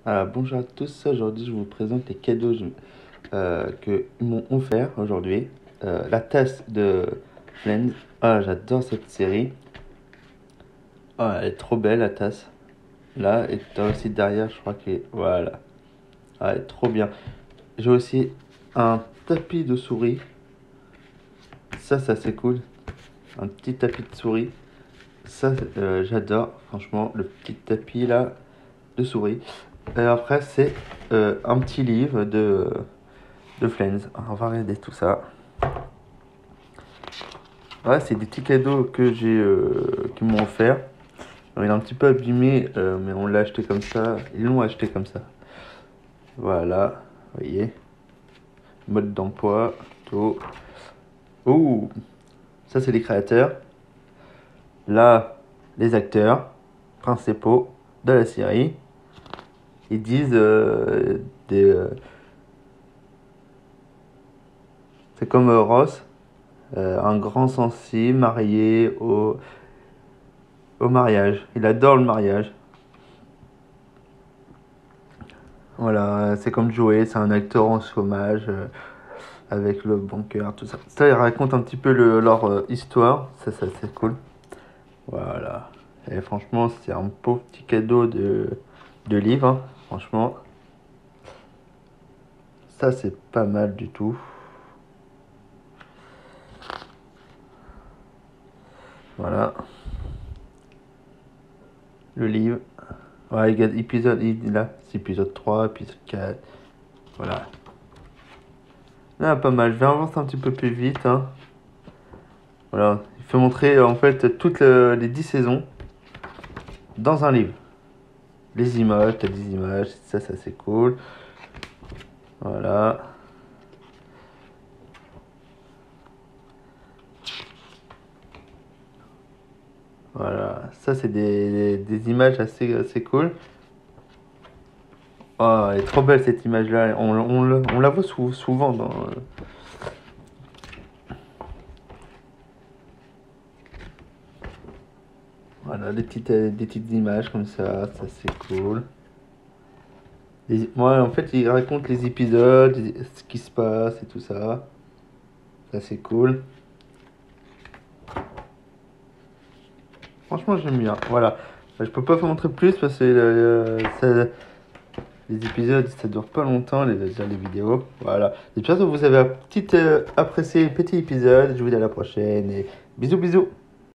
Bonjour à tous, aujourd'hui je vous présente les cadeaux que ils m'ont offert aujourd'hui. La tasse de Friends. J'adore cette série. Elle est trop belle la tasse. Là, et t'as aussi derrière, je crois que... Voilà. Elle est trop bien. J'ai aussi un tapis de souris. Ça c'est cool. Un petit tapis de souris. J'adore, franchement, le petit tapis là de souris. Et après, c'est un petit livre de Friends. On va regarder tout ça. Ouais, c'est des petits cadeaux qu'ils m'ont offert. Alors, il est un petit peu abîmé, mais on l'a acheté comme ça. Ils l'ont acheté comme ça. Voilà, vous voyez. Mode d'emploi, tout. Ouh, ça c'est les créateurs. Là, les acteurs principaux de la série. Ils disent c'est comme Ross, un grand sensible marié au mariage. Il adore le mariage. Voilà, c'est comme Joey, c'est un acteur en chômage avec le banqueur, tout ça. Ça, il raconte un petit peu leur histoire. Ça c'est cool. Voilà. Et franchement, c'est un beau petit cadeau de livre, hein. Franchement, ça c'est pas mal du tout. Voilà. Le livre. Ouais, il y a épisode, là, c'est épisode 3, épisode 4. Voilà. Là, pas mal. Je vais avancer un petit peu plus vite, hein. Voilà. Il fait montrer en fait toutes les 10 saisons dans un livre. Les images, t'as des images, ça c'est cool. Voilà. Voilà. Ça c'est des images assez cool. Oh, elle est trop belle cette image-là. On la voit souvent dans. Voilà, des petites images comme ça c'est cool. Moi, en fait, il raconte les épisodes, ce qui se passe et tout ça. Ça c'est cool. Franchement, j'aime bien. Voilà. Je peux pas vous montrer plus parce que les épisodes, ça dure pas longtemps, les vidéos. Voilà. J'espère que vous avez apprécié le petit épisode. Je vous dis à la prochaine et bisous bisous.